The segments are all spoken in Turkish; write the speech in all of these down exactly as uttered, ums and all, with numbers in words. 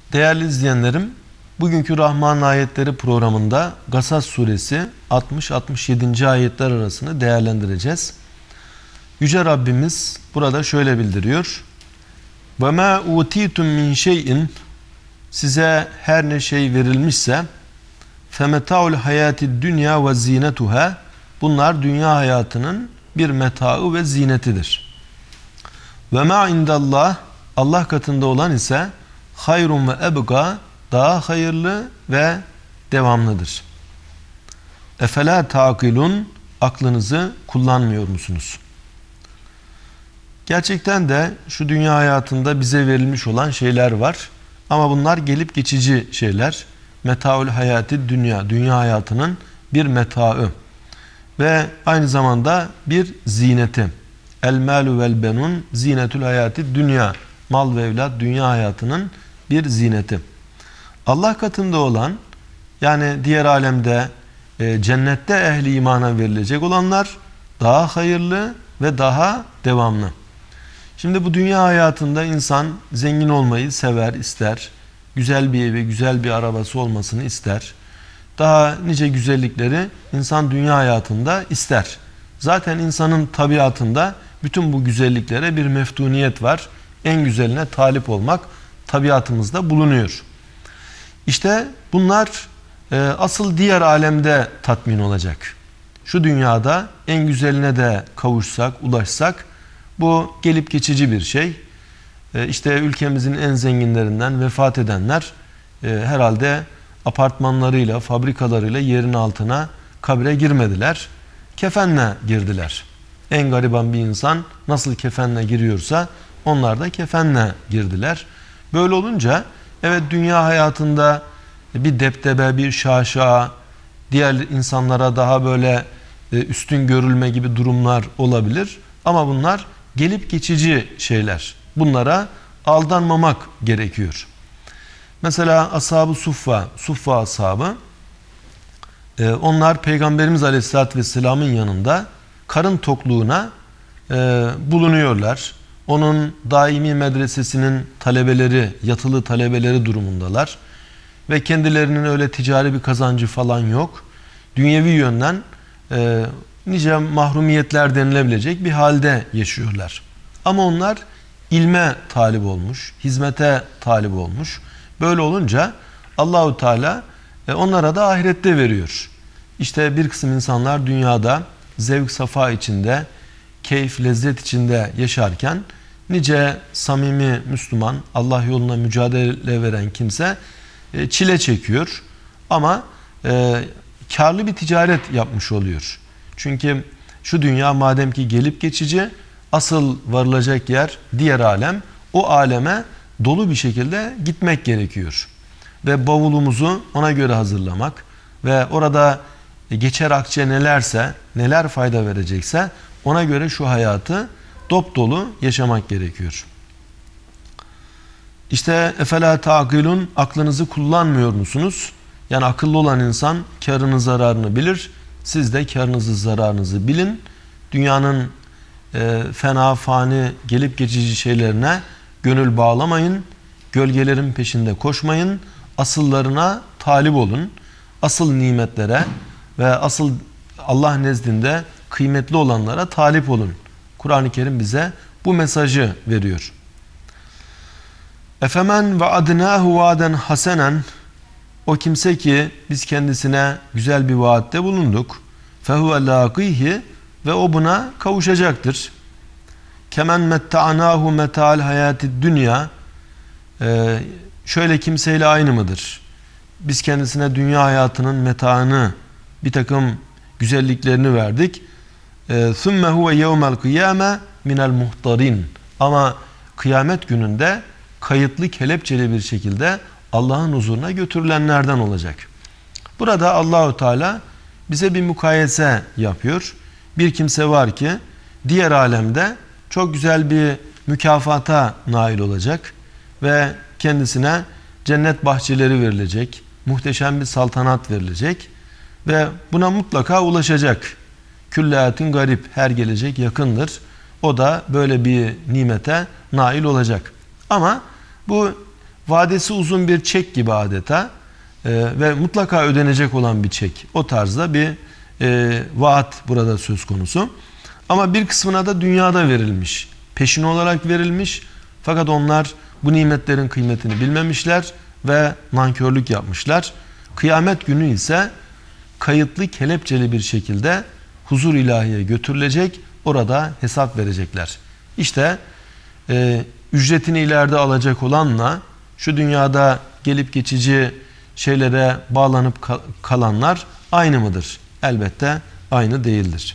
Değerli izleyenlerim, bugünkü Rahman Ayetleri programında Gasas suresi altmış altmış yedi. ayetler arasını değerlendireceğiz. Yüce Rabbimiz burada şöyle bildiriyor. وَمَا اُوْتِيتُمْ مِنْ شَيْءٍ Size her ne şey verilmişse فَمَتَاعُ الْحَيَاتِ الدُّنْيَا وَزِينَتُهَا Bunlar dünya hayatının bir metaı ve zinetidir. وَمَا عِنْدَ اللّٰهِ Allah katında olan ise hayrun ve ebga daha hayırlı ve devamlıdır. Efela taqilun aklınızı kullanmıyor musunuz? Gerçekten de şu dünya hayatında bize verilmiş olan şeyler var. Ama bunlar gelip geçici şeyler. Metaul hayati dünya, dünya hayatının bir metaı ve aynı zamanda bir zineti. El malu vel benun zinetül hayati dünya. Mal ve evlat dünya hayatının bir zineti. Allah katında olan, yani diğer alemde e, cennette ehli imana verilecek olanlar daha hayırlı ve daha devamlı. Şimdi bu dünya hayatında insan zengin olmayı sever, ister. Güzel bir evi, güzel bir arabası olmasını ister. Daha nice güzellikleri insan dünya hayatında ister. Zaten insanın tabiatında bütün bu güzelliklere bir meftuniyet var. En güzeline talip olmak tabiatımızda bulunuyor. İşte bunlar e, asıl diğer alemde tatmin olacak. Şu dünyada en güzeline de kavuşsak, ulaşsak bu gelip geçici bir şey. E, işte ülkemizin en zenginlerinden vefat edenler e, herhalde apartmanlarıyla, fabrikalarıyla yerin altına kabre girmediler. Kefenle girdiler. En gariban bir insan nasıl kefenle giriyorsa onlar da kefenle girdiler. Böyle olunca evet dünya hayatında bir deptebe, bir şaşa, diğer insanlara daha böyle üstün görülme gibi durumlar olabilir. Ama bunlar gelip geçici şeyler. Bunlara aldanmamak gerekiyor. Mesela Ashab-ı Suffa, Suffa ashabı, onlar Peygamberimiz Aleyhisselatü Vesselam'ın yanında karın tokluğuna bulunuyorlar. Onun daimi medresesinin talebeleri, yatılı talebeleri durumundalar. Ve kendilerinin öyle ticari bir kazancı falan yok. Dünyevi yönden e, nice mahrumiyetler denilebilecek bir halde yaşıyorlar. Ama onlar ilme talip olmuş, hizmete talip olmuş. Böyle olunca Allahu Teala e, onlara da ahirette veriyor. İşte bir kısım insanlar dünyada zevk safa içinde, keyif, lezzet içinde yaşarken nice samimi Müslüman, Allah yoluna mücadele veren kimse e, çile çekiyor. Ama e, karlı bir ticaret yapmış oluyor. Çünkü şu dünya madem ki gelip geçici, asıl varılacak yer diğer alem. O aleme dolu bir şekilde gitmek gerekiyor. Ve bavulumuzu ona göre hazırlamak ve orada geçer akçe nelerse, neler fayda verecekse ona göre şu hayatı dop dolu yaşamak gerekiyor. İşte efela taqilun aklınızı kullanmıyor musunuz? Yani akıllı olan insan karını zararını bilir. Siz de karınızı zararınızı bilin. Dünyanın e, fena fani gelip geçici şeylerine gönül bağlamayın. Gölgelerin peşinde koşmayın. Asıllarına talip olun. Asıl nimetlere ve asıl Allah nezdinde kıymetli olanlara talip olun. Kur'an-ı Kerim bize bu mesajı veriyor. Efemen ve adnahu vaden hasenen o kimse ki biz kendisine güzel bir vaatte bulunduk. Fehuve laqihi ve o buna kavuşacaktır. Kemen metta'nahu meta'al hayatid dünya ee, şöyle kimseyle aynı mıdır? Biz kendisine dünya hayatının metaını, bir takım güzelliklerini verdik. ثُمَّ هُوَ يَوْمَ الْقِيَامَةِ مِنَ الْمُحْتَرِينَ Ama kıyamet gününde kayıtlı kelepçeli bir şekilde Allah'ın huzuruna götürülenlerden olacak. Burada Allahu Teala bize bir mukayese yapıyor. Bir kimse var ki diğer alemde çok güzel bir mükafata nail olacak ve kendisine cennet bahçeleri verilecek, muhteşem bir saltanat verilecek ve buna mutlaka ulaşacak. Külliyatin garip, her gelecek yakındır. O da böyle bir nimete nail olacak. Ama bu vadesi uzun bir çek gibi adeta e, ve mutlaka ödenecek olan bir çek. O tarzda bir e, vaat burada söz konusu. Ama bir kısmına da dünyada verilmiş. Peşin olarak verilmiş. Fakat onlar bu nimetlerin kıymetini bilmemişler ve nankörlük yapmışlar. Kıyamet günü ise kayıtlı kelepçeli bir şekilde huzur ilahiye götürülecek. Orada hesap verecekler. İşte e, ücretini ileride alacak olanla şu dünyada gelip geçici şeylere bağlanıp kal kalanlar aynı mıdır? Elbette aynı değildir.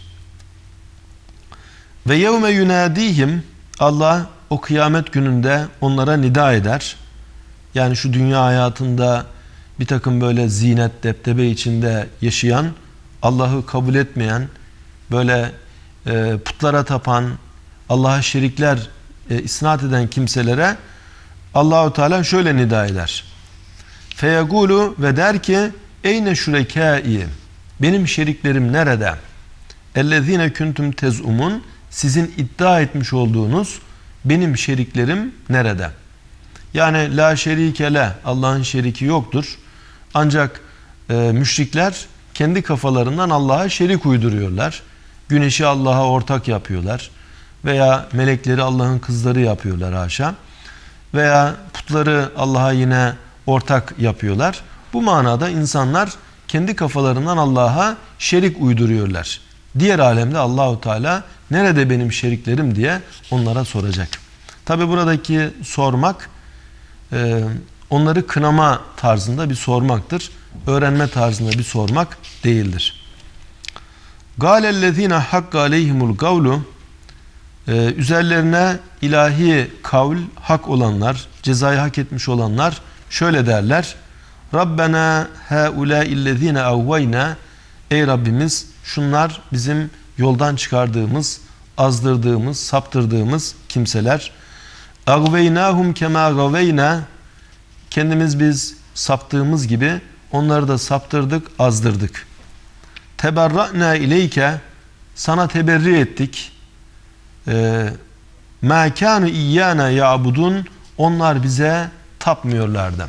Ve yevme yunadihim, Allah o kıyamet gününde onlara nida eder. Yani şu dünya hayatında bir takım böyle zinet, deptebe içinde yaşayan, Allah'ı kabul etmeyen, böyle e, putlara tapan, Allah'a şerikler e, isnat eden kimselere Allahu Teala şöyle nida eder. Feyegulu, ve der ki eyne şurekâi, benim şeriklerim nerede? Ellezîne kuntum tezumun, sizin iddia etmiş olduğunuz benim şeriklerim nerede? Yani la şerike le, Allah'ın şeriki yoktur. Ancak e, müşrikler kendi kafalarından Allah'a şerik uyduruyorlar. Güneşi Allah'a ortak yapıyorlar. Veya melekleri Allah'ın kızları yapıyorlar haşa. Veya putları Allah'a yine ortak yapıyorlar. Bu manada insanlar kendi kafalarından Allah'a şerik uyduruyorlar. Diğer alemde Allahu Teala nerede benim şeriklerim diye onlara soracak. Tabi buradaki sormak e, onları kınama tarzında bir sormaktır. Öğrenme tarzında bir sormak değildir. Gâlellezîne hakka aleyhimul gavlu, üzerlerine ilahi kavl hak olanlar, cezayı hak etmiş olanlar şöyle derler. Rabbena haulâillezîne avvayna, ey Rabbimiz şunlar bizim yoldan çıkardığımız, azdırdığımız, saptırdığımız kimseler. Agveynâhum kemâ gaveyna, kendimiz biz saptığımız gibi onları da saptırdık, azdırdık. Teberra'na ileyke, sana teberri ettik. Mâ kânu iyyâna ya'budun, onlar bize tapmıyorlardı.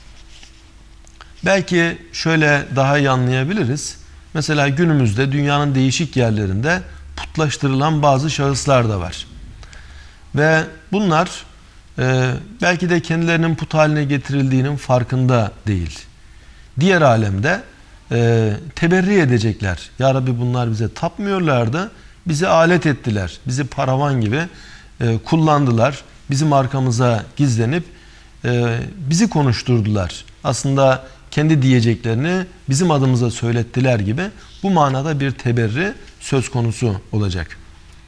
Belki şöyle daha iyi anlayabiliriz. Mesela günümüzde dünyanın değişik yerlerinde putlaştırılan bazı şahıslar da var. Ve bunlar e, belki de kendilerinin put haline getirildiğinin farkında değil. Diğer alemde e, teberri edecekler. Ya Rabbi bunlar bize tapmıyorlardı. Bizi alet ettiler. Bizi paravan gibi e, kullandılar. Bizim arkamıza gizlenip e, bizi konuşturdular. Aslında kendi diyeceklerini bizim adımıza söylettiler gibi bu manada bir teberri söz konusu olacak.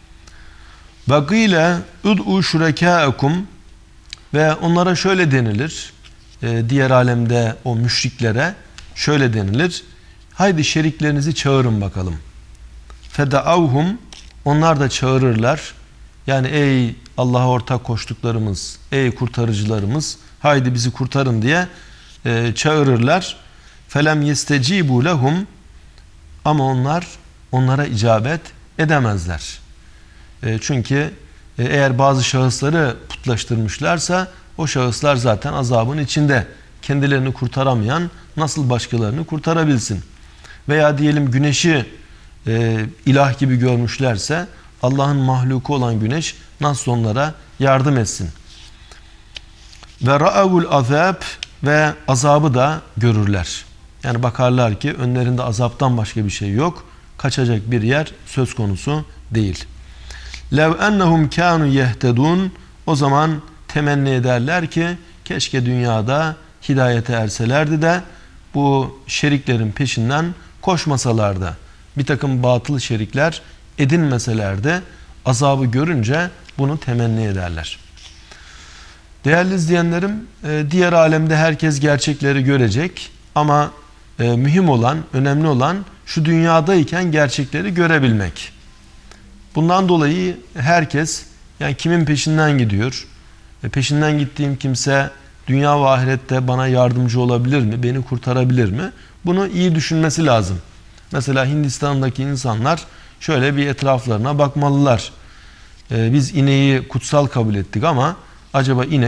Bakîle ud'u şurekâekum, ve onlara şöyle denilir. E, diğer alemde o müşriklere şöyle denilir. Haydi şeriklerinizi çağırın bakalım. Fedaavhum, onlar da çağırırlar. Yani ey Allah'a ortak koştuklarımız, ey kurtarıcılarımız, haydi bizi kurtarın diye e, çağırırlar. Felem yestecibu lehum, ama onlar onlara icabet edemezler. E, çünkü e, eğer bazı şahısları putlaştırmışlarsa o şahıslar zaten azabın içinde. Kendilerini kurtaramayan nasıl başkalarını kurtarabilsin? Veya diyelim güneşi e, ilah gibi görmüşlerse Allah'ın mahluku olan güneş nasıl onlara yardım etsin? Ve ra'avul azab, ve azabı da görürler. Yani bakarlar ki önlerinde azaptan başka bir şey yok. Kaçacak bir yer söz konusu değil. Lev ennehum kanu yehtedun, o zaman temenni ederler ki keşke dünyada hidayete erselerdi de bu şeriklerin peşinden koşmasalardı. Bir takım batıl şerikler edinmeselerdi, azabı görünce bunu temenni ederler. Değerli izleyenlerim, diğer alemde herkes gerçekleri görecek ama mühim olan, önemli olan şu dünyadayken gerçekleri görebilmek. Bundan dolayı herkes, yani kimin peşinden gidiyor? Peşinden gittiğim kimse dünya ve ahirette bana yardımcı olabilir mi? Beni kurtarabilir mi? Bunu iyi düşünmesi lazım. Mesela Hindistan'daki insanlar şöyle bir etraflarına bakmalılar. Ee, biz ineği kutsal kabul ettik ama acaba inek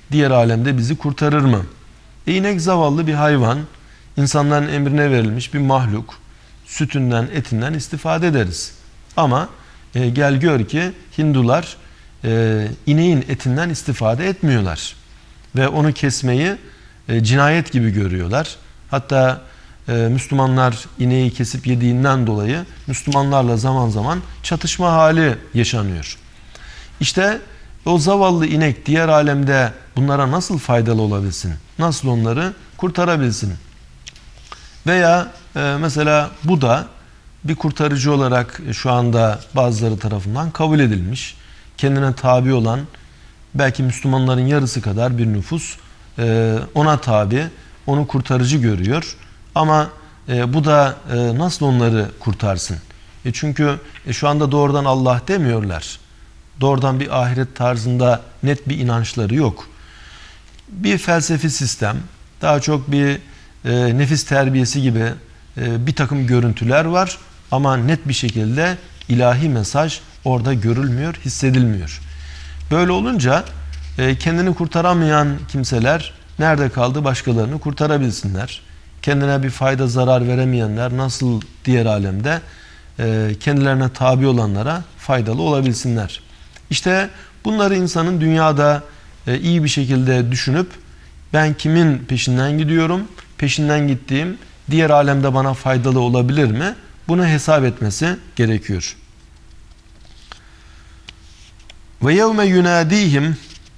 diğer alemde bizi kurtarır mı? E inek zavallı bir hayvan, insanların emrine verilmiş bir mahluk. Sütünden, etinden istifade ederiz. Ama e, gel gör ki Hindular e, ineğin etinden istifade etmiyorlar. Ve onu kesmeyi e, cinayet gibi görüyorlar. Hatta e, Müslümanlar ineği kesip yediğinden dolayı Müslümanlarla zaman zaman çatışma hali yaşanıyor. İşte o zavallı inek diğer alemde bunlara nasıl faydalı olabilsin? Nasıl onları kurtarabilsin? Veya e, mesela bu da bir kurtarıcı olarak şu anda bazıları tarafından kabul edilmiş. Kendine tabi olan belki Müslümanların yarısı kadar bir nüfus e, ona tabi, onu kurtarıcı görüyor. Ama e, bu da e, nasıl onları kurtarsın? E çünkü e, şu anda doğrudan Allah demiyorlar. Doğrudan bir ahiret tarzında net bir inançları yok. Bir felsefi sistem, daha çok bir e, nefis terbiyesi gibi e, bir takım görüntüler var. Ama net bir şekilde ilahi mesaj orada görülmüyor, hissedilmiyor. Böyle olunca e, kendini kurtaramayan kimseler nerede kaldı başkalarını kurtarabilsinler. Kendine bir fayda zarar veremeyenler nasıl diğer alemde e, kendilerine tabi olanlara faydalı olabilsinler. İşte bunları insanın dünyada e, iyi bir şekilde düşünüp ben kimin peşinden gidiyorum, peşinden gittiğim diğer alemde bana faydalı olabilir mi? Bunu hesap etmesi gerekiyor. Ve yevme yunadihim,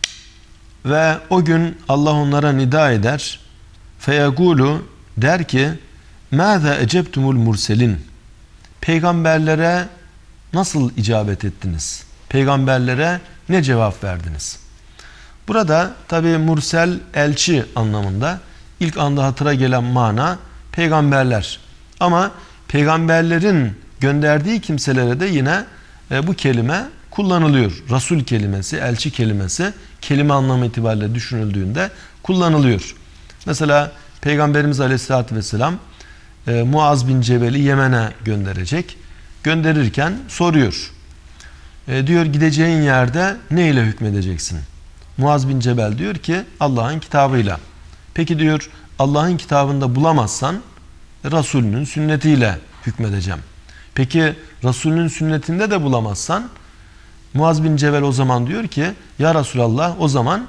ve o gün Allah onlara nida eder. Feyegulu, der ki mâze ecebtumul murselin, peygamberlere nasıl icabet ettiniz? Peygamberlere ne cevap verdiniz? Burada tabi mursel, elçi anlamında ilk anda hatıra gelen mana peygamberler. Ama peygamberlerin gönderdiği kimselere de yine e, bu kelime kullanılıyor. Rasul kelimesi, elçi kelimesi kelime anlamı itibariyle düşünüldüğünde kullanılıyor. Mesela Peygamberimiz Aleyhisselatü Vesselam e, Muaz bin Cebel'i Yemen'e gönderecek. Gönderirken soruyor. E, diyor gideceğin yerde ne ile hükmedeceksin? Muaz bin Cebel diyor ki Allah'ın kitabıyla. Peki diyor Allah'ın kitabında bulamazsan Resulünün sünnetiyle hükmedeceğim. Peki Resulünün sünnetinde de bulamazsan Muaz bin Cebel o zaman diyor ki ya Resulallah o zaman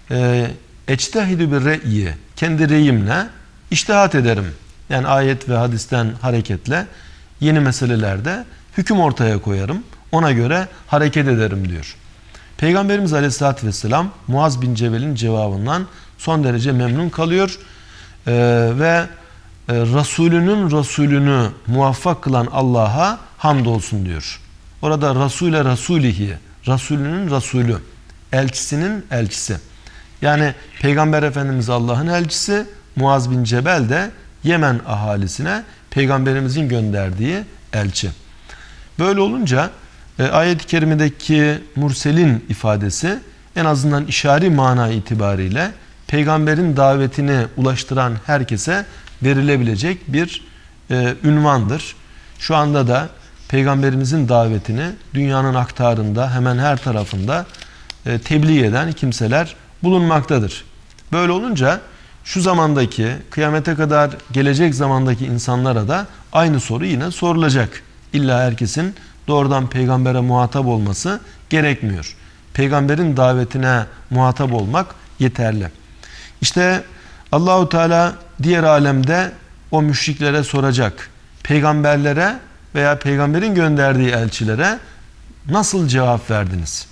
eçtehidü bir re'yi, kendi reyimle içtihat ederim. Yani ayet ve hadisten hareketle yeni meselelerde hüküm ortaya koyarım. Ona göre hareket ederim diyor. Peygamberimiz Aleyhisselatü Vesselam Muaz bin Cebel'in cevabından son derece memnun kalıyor. Ee, ve e, Resulünün Resulünü muvaffak kılan Allah'a hamdolsun diyor. Orada Rasule Rasulihi, Resulünün Resulü, elçisinin elçisi. Yani Peygamber Efendimiz Allah'ın elçisi, Muaz bin Cebel de Yemen ahalisine Peygamberimizin gönderdiği elçi. Böyle olunca e, ayet-i kerimedeki murselin ifadesi en azından işari mana itibariyle Peygamberin davetini ulaştıran herkese verilebilecek bir e, ünvandır. Şu anda da Peygamberimizin davetini dünyanın aktarında hemen her tarafında e, tebliğ eden kimseler bulunmaktadır. Böyle olunca şu zamandaki kıyamete kadar gelecek zamandaki insanlara da aynı soru yine sorulacak. İlla herkesin doğrudan peygambere muhatap olması gerekmiyor. Peygamberin davetine muhatap olmak yeterli. İşte Allahu Teala diğer alemde o müşriklere soracak. Peygamberlere veya peygamberin gönderdiği elçilere nasıl cevap verdiniz?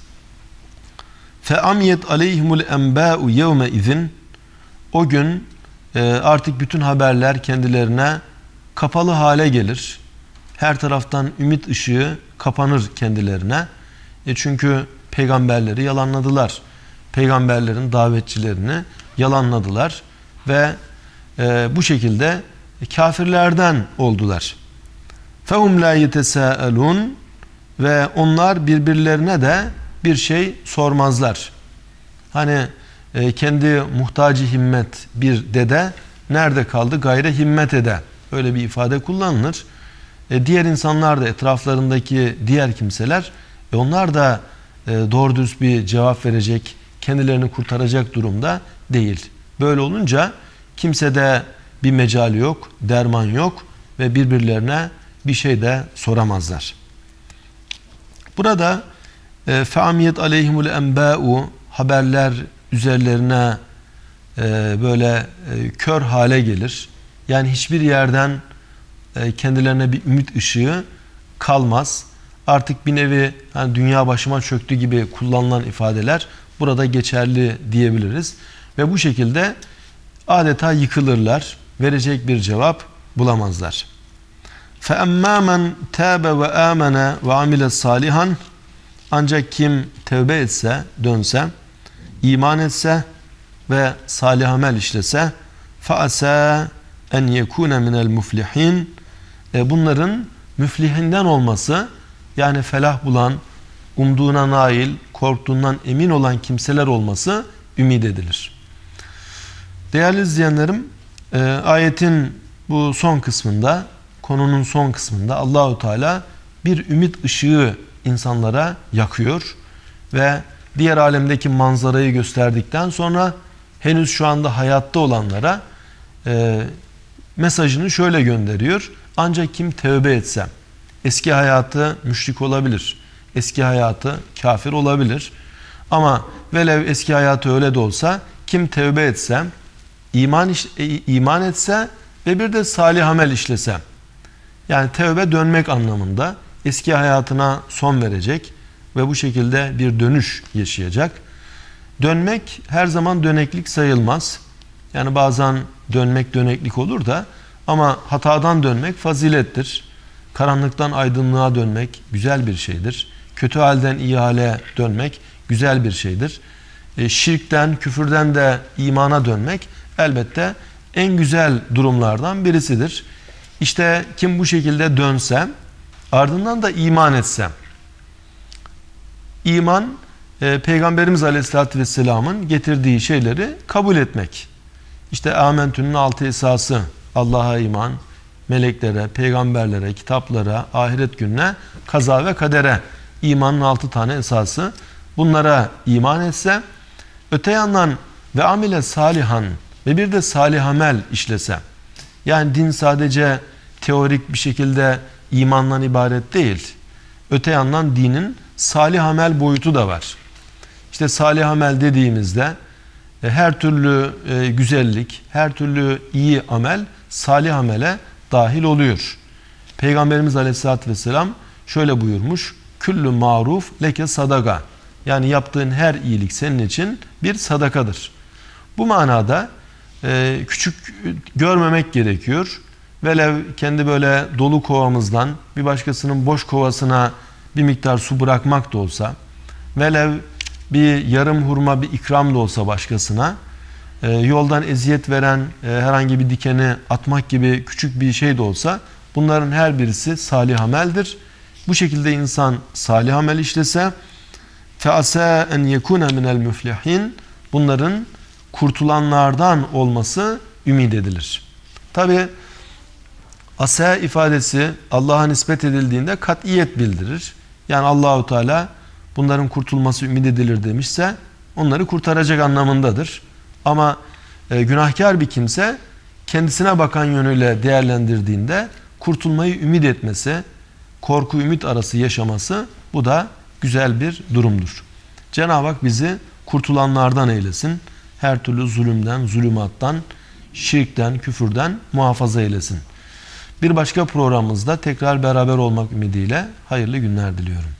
Fe amiyet aleyhimul enba'u yevme izin, o gün e, artık bütün haberler kendilerine kapalı hale gelir. Her taraftan ümit ışığı kapanır kendilerine. E çünkü peygamberleri yalanladılar. Peygamberlerin davetçilerini yalanladılar ve e, bu şekilde kafirlerden oldular. Fehum la yetesâelûn, ve onlar birbirlerine de bir şey sormazlar. Hani e, kendi muhtacı himmet bir dede nerede kaldı gayre himmet ede, öyle bir ifade kullanılır. E, diğer insanlar da, etraflarındaki diğer kimseler e, onlar da e, doğru dürüst bir cevap verecek kendilerini kurtaracak durumda değil. Böyle olunca kimsede bir mecal yok, derman yok ve birbirlerine bir şey de soramazlar. Burada fe'amiyet aleyhimul enbâ'u, haberler üzerlerine e, böyle e, kör hale gelir. Yani hiçbir yerden e, kendilerine bir ümit ışığı kalmaz. Artık bir nevi hani dünya başıma çöktü gibi kullanılan ifadeler burada geçerli diyebiliriz. Ve bu şekilde adeta yıkılırlar. Verecek bir cevap bulamazlar. فَاَمَّا مَنْ تَابَ وَآمَنَ وَعَمِلَ صَالِحًا, ancak kim tevbe etse, dönse, iman etse ve salih amel işlese, فَأَسَى اَنْ يَكُونَ مِنَ الْمُفْلِحِينَ, bunların müflihinden olması, yani felah bulan, umduğuna nail, korktuğundan emin olan kimseler olması ümid edilir. Değerli izleyenlerim, ayetin bu son kısmında, konunun son kısmında Allahu Teala bir ümit ışığı insanlara yakıyor ve diğer alemdeki manzarayı gösterdikten sonra henüz şu anda hayatta olanlara e, mesajını şöyle gönderiyor. Ancak kim tevbe etse, eski hayatı müşrik olabilir, eski hayatı kafir olabilir, ama velev eski hayatı öyle de olsa kim tevbe etse, iman, iman etse ve bir de salih amel işlese, yani tevbe dönmek anlamında, eski hayatına son verecek ve bu şekilde bir dönüş yaşayacak. Dönmek her zaman döneklik sayılmaz. Yani bazen dönmek döneklik olur da, ama hatadan dönmek fazilettir. Karanlıktan aydınlığa dönmek güzel bir şeydir. Kötü halden iyi hale dönmek güzel bir şeydir. E, şirkten, küfürden de imana dönmek elbette en güzel durumlardan birisidir. İşte kim bu şekilde dönse, ardından da iman etsem. İman, e, Peygamberimiz Aleyhisselatü Vesselam'ın getirdiği şeyleri kabul etmek. İşte Amentü'nün altı esası: Allah'a iman, meleklere, peygamberlere, kitaplara, ahiret gününe, kaza ve kadere. İmanın altı tane esası. Bunlara iman etse, öte yandan ve amile salihan, ve bir de salih amel işlese. Yani din sadece teorik bir şekilde imandan ibaret değil. Öte yandan dinin salih amel boyutu da var. İşte salih amel dediğimizde e, her türlü e, güzellik, her türlü iyi amel salih amele dahil oluyor. Peygamberimiz Aleyhisselatü Vesselam şöyle buyurmuş: Küllü maruf leke sadaka. Yani yaptığın her iyilik senin için bir sadakadır. Bu manada e, küçük görmemek gerekiyor. Velev kendi böyle dolu kovamızdan bir başkasının boş kovasına bir miktar su bırakmak da olsa, velev bir yarım hurma bir ikram da olsa başkasına, e, yoldan eziyet veren e, herhangi bir dikeni atmak gibi küçük bir şey de olsa, bunların her birisi salih ameldir. Bu şekilde insan salih amel işlese, فَأَسَى اَنْ يَكُونَ مِنَ الْمُفْلِحِينَ, bunların kurtulanlardan olması ümit edilir. Tabi asa ifadesi Allah'a nispet edildiğinde kat'iyet bildirir. Yani Allahu Teala bunların kurtulması ümit edilir demişse onları kurtaracak anlamındadır. Ama e, günahkar bir kimse kendisine bakan yönüyle değerlendirdiğinde kurtulmayı ümit etmesi, korku ümit arası yaşaması, bu da güzel bir durumdur. Cenab-ı Hak bizi kurtulanlardan eylesin. Her türlü zulümden, zulümattan, şirkten, küfürden muhafaza eylesin. Bir başka programımızda tekrar beraber olmak ümidiyle hayırlı günler diliyorum.